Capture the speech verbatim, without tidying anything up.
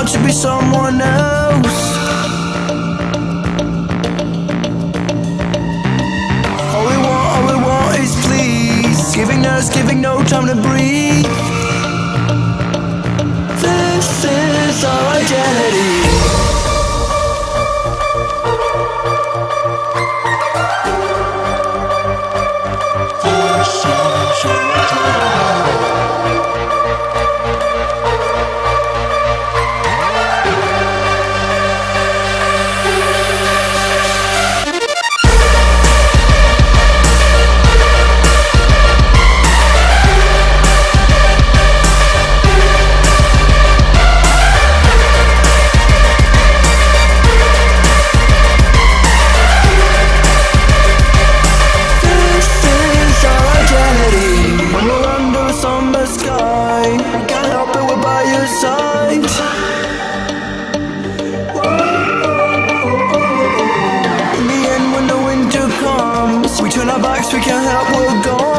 want to be someone else. All we want, all we want is please. Giving us, giving no time to breathe. This is our identity. We turn our backs, we can't help, we're gone.